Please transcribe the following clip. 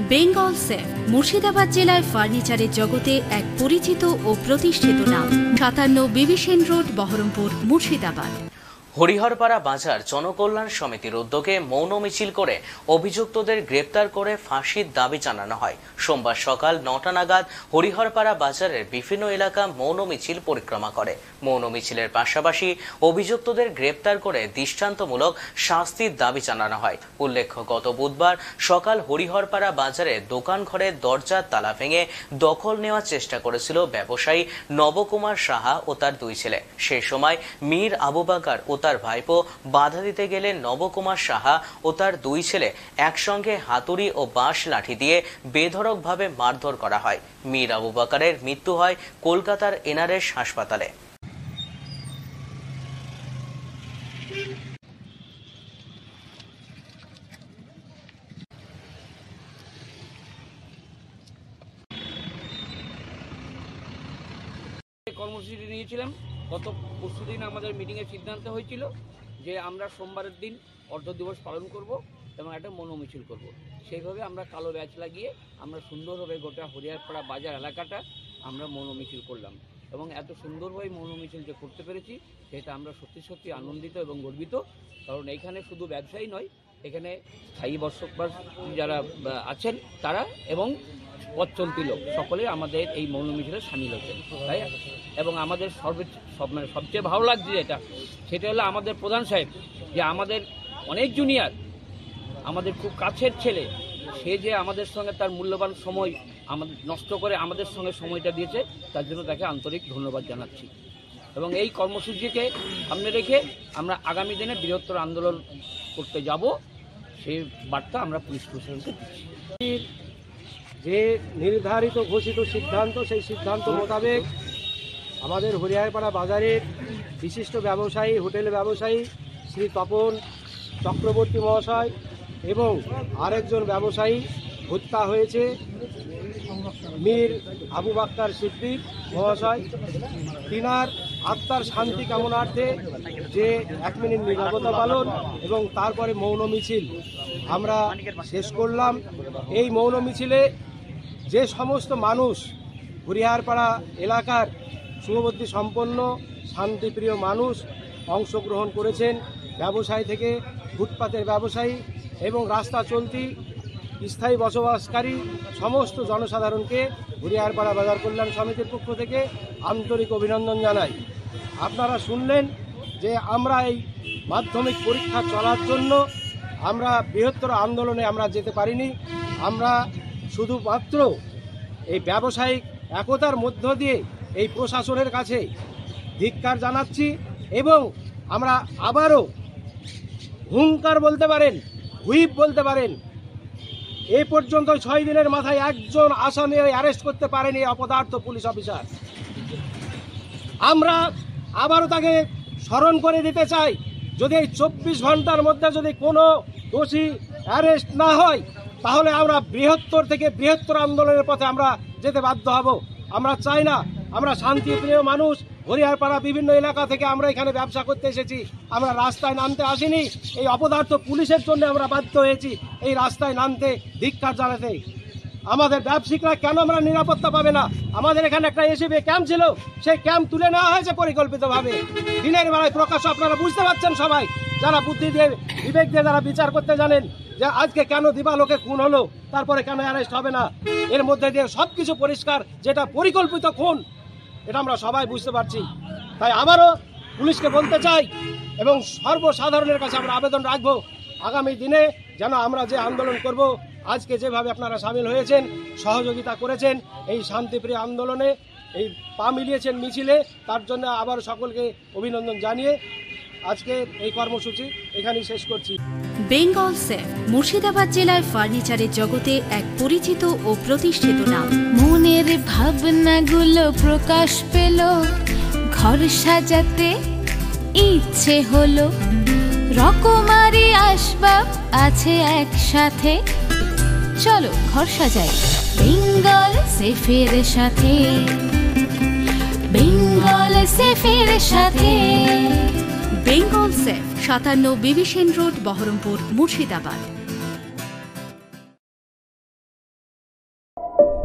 Bengal safe Murshidabad জেলায় ফার্নিচারের জগতে এক পরিচিত ও প্রতিষ্ঠিত নাম। ৫৭ বিবি সেন রোড, বহরমপুর, মুর্শিদাবাদ। হরিহরপাড়া বাজার জনকল্যাণ সমিতির উদ্যোগে মৌন মিছিল করে অভিযুক্তদের গ্রেপ্তার করে ফাঁসির দাবি জানানো হয়। সোমবার সকাল ৯টা নাগাদ হরিহরপাড়া বাজারের বিভিন্ন এলাকা মৌন মিছিল পরিক্রমা করে। মৌন মিছিলের পাশাপাশি অভিযুক্তদের গ্রেপ্তার করে দৃষ্টান্তমূলক শাস্তির দাবি জানানো হয়। উল্লেখ্য, গত বুধবার সকাল হরিহরপাড়া বাজারে দোকান ঘরের দরজার তালা ভেঙে দখল নেওয়ার চেষ্টা করেছিল ব্যবসায়ী নবকুমার সাহা ও তার দুই ছেলে। সেই সময় মীর আবু বাকার ও তার ভাইপো বাধা দিতে গেলে নবকুমার সাহা ও তার দুই ছেলে একসঙ্গে হাতুড়ি ও বাঁশ লাঠি দিয়ে বেধড়কভাবে মারধর করা হয়। মীর আবু বাকারের মৃত্যু হয় কলকাতার এনআরএস হাসপাতালে। কর্মসূচি নিয়েছিলাম। গত পরশুদিন আমাদের মিটিংয়ে সিদ্ধান্ত হয়েছিল যে আমরা সোমবারের দিন অর্ধ দিবস পালন করব এবং একটা মৌন মিছিল করব। সেইভাবে আমরা কালো ব্যাচ লাগিয়ে আমরা সুন্দরভাবে গোটা হরিহরপাড়া বাজার এলাকাটা আমরা মৌন মিছিল করলাম এবং এত সুন্দরভাবে মৌন মিছিল যে করতে পেরেছি সেটা আমরা সত্যি সত্যি আনন্দিত এবং গর্বিত। কারণ এইখানে শুধু ব্যবসায়ী নয়, এখানে স্থায়ী বসবাস যারা আছেন তারা এবং পথ চলতি লোক সকলেই আমাদের এই মৌন মিছিলে সামিল হয়েছেন। তাই এবং আমাদের সবচেয়ে ভালো লাগছে সেটা হলো আমাদের প্রধান সাহেব, যে আমাদের অনেক জুনিয়র, আমাদের খুব কাছের ছেলে, সে যে আমাদের সঙ্গে তার মূল্যবান সময় আমাদের নষ্ট করে আমাদের সঙ্গে সময়টা দিয়েছে, তার জন্য তাকে আন্তরিক ধন্যবাদ জানাচ্ছি। এবং এই কর্মসূচিকে সামনে রেখে আমরা আগামী দিনে বৃহত্তর আন্দোলন করতে যাব, সেই বার্তা আমরা পুলিশ প্রশাসনকে দিচ্ছি। যে নির্ধারিত ঘোষিত সিদ্ধান্ত, সেই সিদ্ধান্ত মোতাবেক আমাদের হরিহরপাড়া বাজারের বিশিষ্ট ব্যবসায়ী, হোটেল ব্যবসায়ী শ্রী তপন চক্রবর্তী মহাশয় এবং আরেকজন ব্যবসায়ী হত্যা হয়েছে মীর আবু বাক্কার সিদ্দিক মহাশয়। তিনার আত্মার শান্তি কামনার্থে যে 1 মিনিট নীরবতা পালন এবং তারপরে মৌন মিছিল আমরা শেষ করলাম। এই মৌন মিছিলে যে সমস্ত মানুষ হরিহরপাড়া এলাকার শুভবুদ্ধি সম্পন্ন শান্তিপ্রিয় মানুষ অংশগ্রহণ করেছেন, ব্যবসায়ী থেকে ফুটপাতের ব্যবসায়ী এবং রাস্তা চলতি স্থায়ী বসবাসকারী সমস্ত জনসাধারণকে হরিহরপাড়া বাজার কল্যাণ সমিতির পক্ষ থেকে আন্তরিক অভিনন্দন জানাই। আপনারা শুনলেন যে আমরা এই মাধ্যমিক পরীক্ষা চলার জন্য আমরা বৃহত্তর আন্দোলনে আমরা যেতে পারিনি। আমরা শুধুমাত্র এই ব্যবসায়িক একতার মধ্য দিয়ে এই প্রশাসনের কাছে ধিক্কার জানাচ্ছি এবং আমরা আবারও হুঙ্কার বলতে পারেন, হুইপ বলতে পারেন, এ পর্যন্ত 6 দিনের মাথায় একজন আসামি অ্যারেস্ট করতে পারেনি অপদার্থ পুলিশ অফিসার। আমরা আবারও তাকে স্মরণ করে দিতে চাই, যদি এই 24 ঘন্টার মধ্যে যদি কোনো দোষী অ্যারেস্ট না হয় তাহলে আমরা বৃহত্তর থেকে বৃহত্তর আন্দোলনের পথে আমরা যেতে বাধ্য হব। আমরা চাই না, আমরা শান্তিপ্রিয় মানুষ, হরিহরপাড়া বিভিন্ন এলাকা থেকে আমরা এখানে ব্যবসা করতে এসেছি, আমরা রাস্তায় নামতে আসিনি। এই অপদার্থ পুলিশের জন্য আমরা বাধ্য হয়েছি এই রাস্তায় নামতে, ধিক্কার জানাতে। আমাদের ব্যবসায়িকরা কেন আমরা নিরাপত্তা পাবে না? আমাদের এখানে একটা এসিবি ক্যাম্প ছিল, সেই ক্যাম্প তুলে নেওয়া হয়েছে পরিকল্পিতভাবে। দিনের বেলায় প্রকাশ আপনারা বুঝতে পারছেন, সবাই যারা বুদ্ধি দিয়ে বিবেক দিয়ে যারা বিচার করতে জানেন, যে আজকে কেন দিবালোকে খুন হলো, তারপরে কেন অ্যারেস্ট হবে না। এর মধ্যে দিয়ে সবকিছু পরিষ্কার, যেটা পরিকল্পিত খুন, এটা আমরা সবাই বুঝতে পারছি। তাই আবারও পুলিশকে বলতে চাই এবং সর্বসাধারণের কাছে আমরা আবেদন রাখবো, আগামী দিনে যেন আমরা যে আন্দোলন করব, আজকে যেভাবে আপনারা সামিল হয়েছেন, সহযোগিতা করেছেন এই শান্তিপ্রিয় আন্দোলনে, এই পা মিলিয়েছেন মিছিলে, তার জন্য আবার সকলকে অভিনন্দন জানিয়ে আজকে এই কর্মসূচি এখানেই শেষ করছি। বেঙ্গল সেফ মুর্শিদাবাদ জেলায় ফার্নিচারের জগতে এক পরিচিত ও প্রতিষ্ঠিত নাম। মনের ভাবনাগুলো প্রকাশ পেল, ঘর সাজাতে ইচ্ছে হলো, রকমারি আসবাব আছে একসাথে, চলো ঘর সাজাই বেঙ্গল সেফের সাথে, বেঙ্গল সেফের সাথে। Bengal safe ৫৭ B Sen road, Baharampur, Murshidabad. Thank you.